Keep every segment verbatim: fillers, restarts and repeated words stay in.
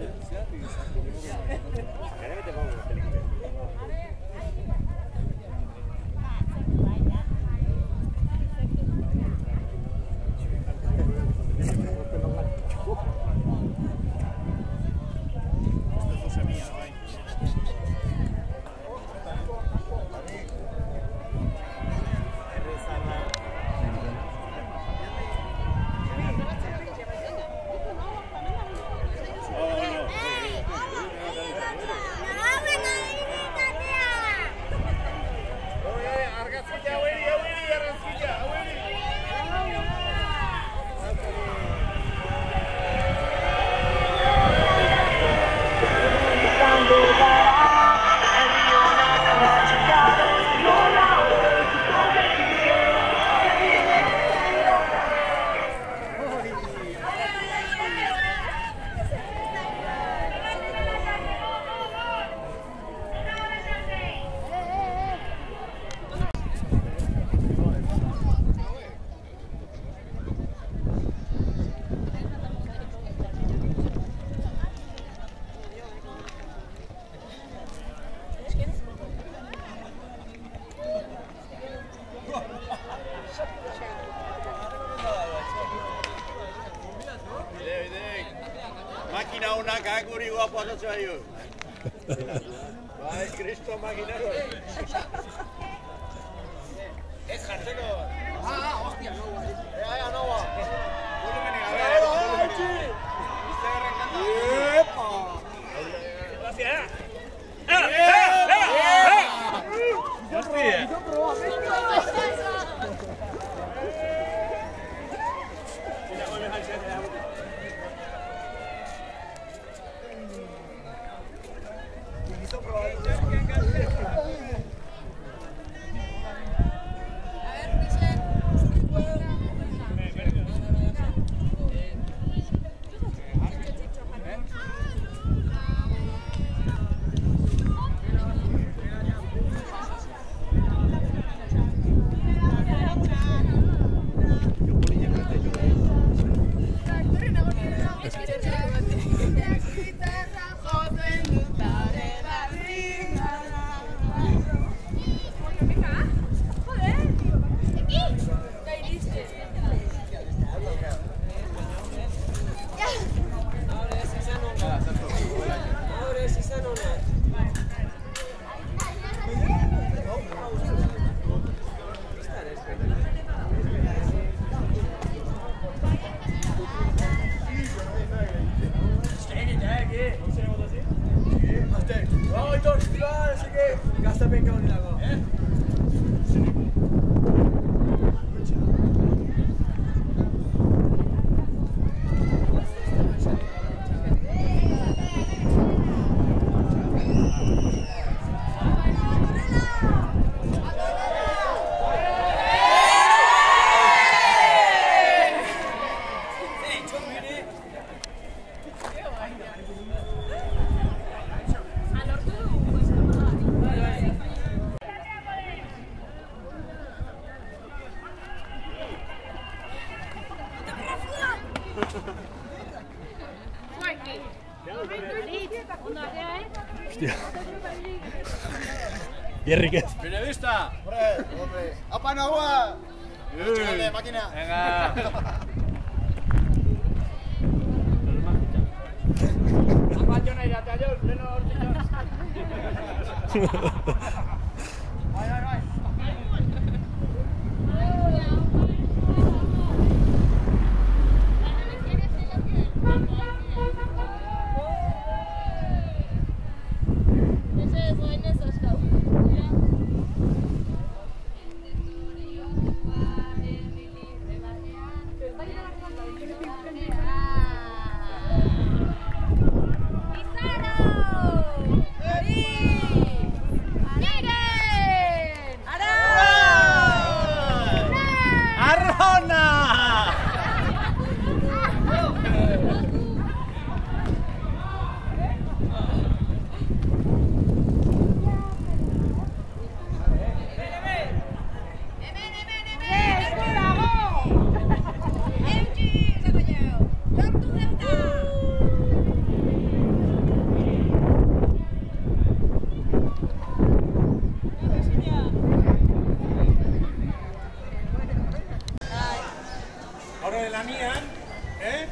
Makina honak aguri guapo azatzen badio. Bai, kristo makinaro. Ez jartzeko. Ah, hostia, no guai. Ea, ea, no guai. Volumenik, a ver, volumenik. Izterren kanta. Epa! Gracia, eh? Eh, eh, eh, eh! Hostia. Hostia. Hierrik ez. Periodista! Hombre, hombre. ¡Apa, Nahua! ¡Chale, máquina! Venga. ¡Apa, Jona, irate a Jol! ¡Leno, hortitos! ¡Vai, vai, vai! Mira! nian, eh?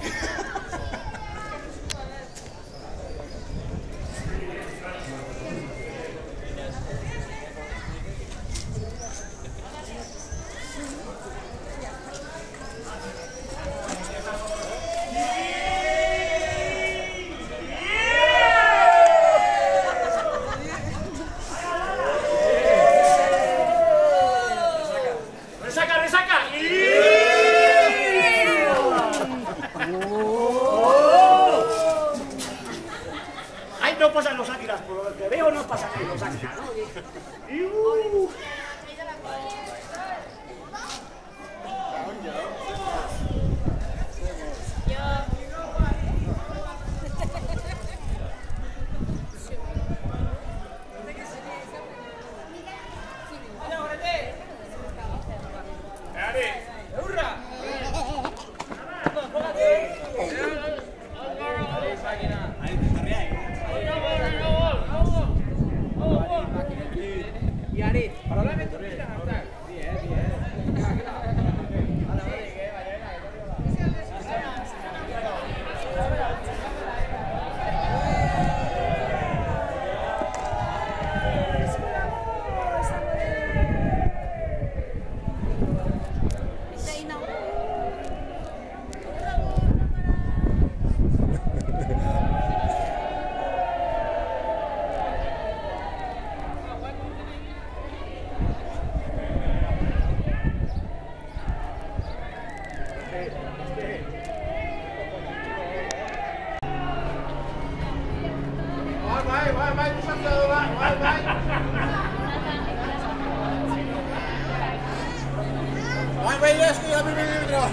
No pasan los águilas, por lo que veo no pasan los águilas, ¿no? Y, uh. Vai, vai, yes, kuya, bibig, bibig, bro.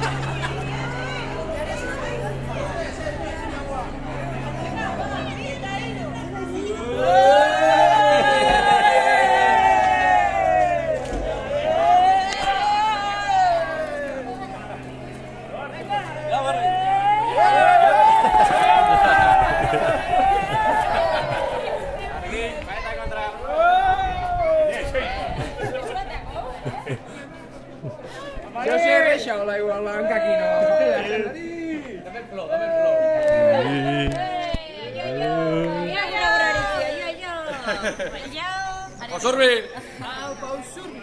Yo sí he rechado la igual blanca aquí, no. Dame el flow, dame el flow. ¡Pau Surbi! ¡Pau, Pau Surbi!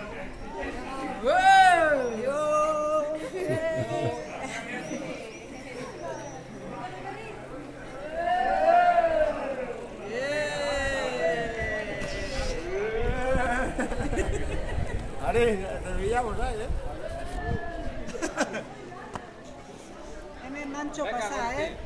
Ari, te pillamos ahí, ¿eh? Me mancho pasar, ¿eh?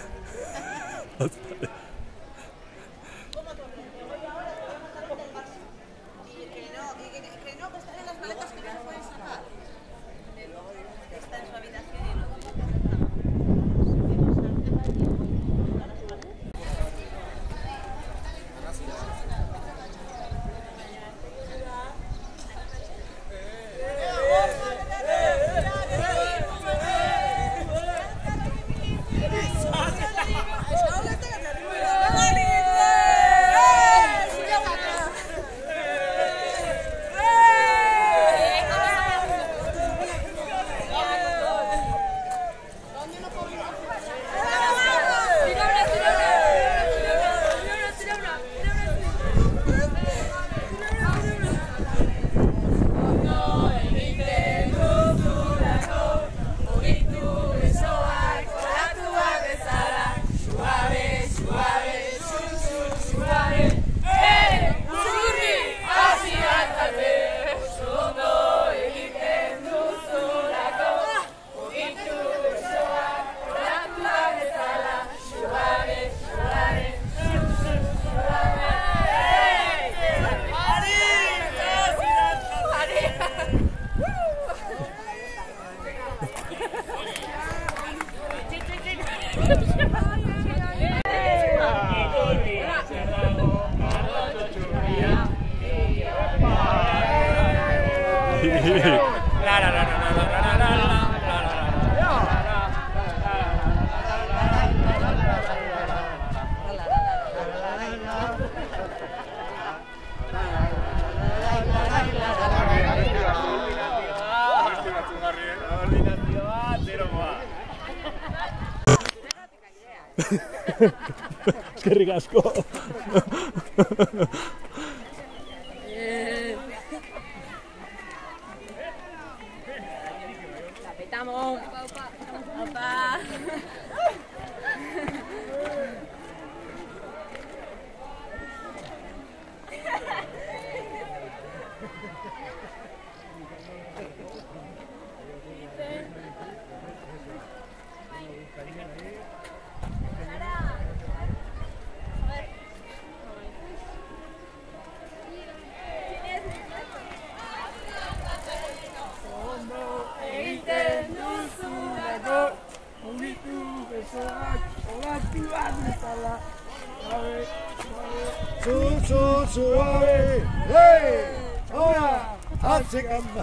Y que no, y que, que no, que están en las maletas que no se pueden sacar. Está en su habitación y no. Zero Eskerrik asko. La petamos. Opa. Susu suave, hey, ahora, asik aman.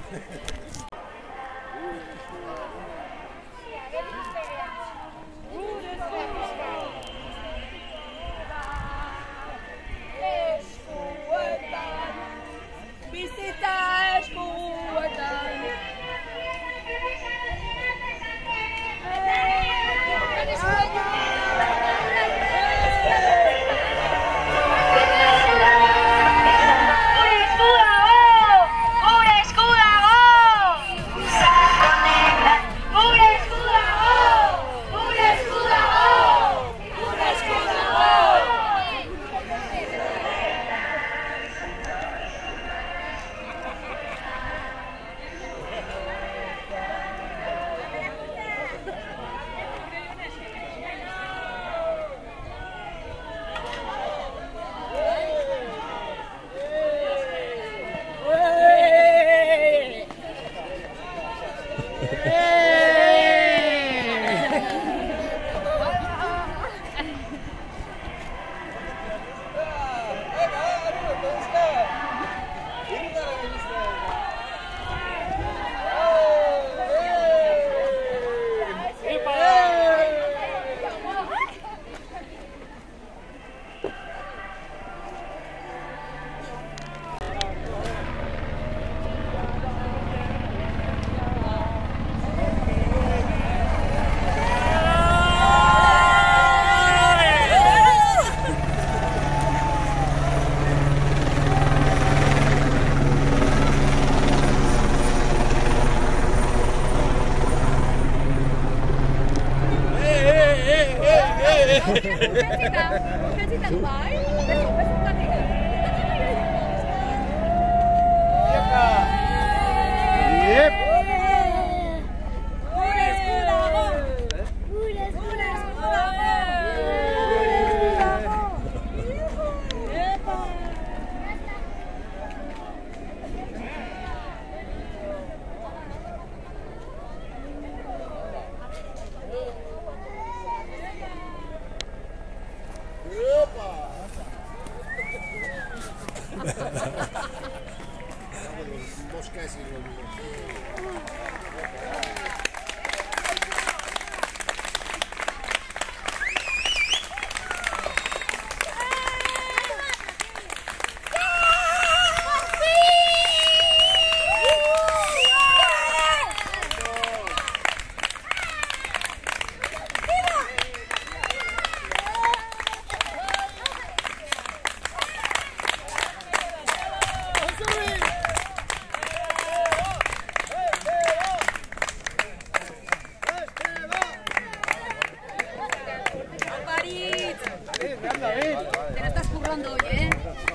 Te la estás currando hoy, ¿eh?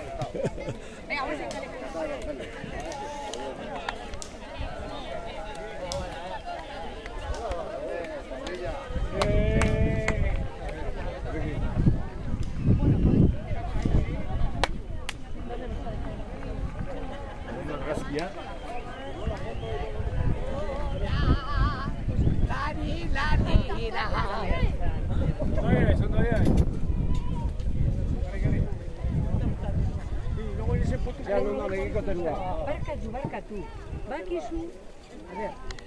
Venga, vamos a echarle. Ya no, no, legiko terua. Barkatu, barkatu. Bakizu, a ber,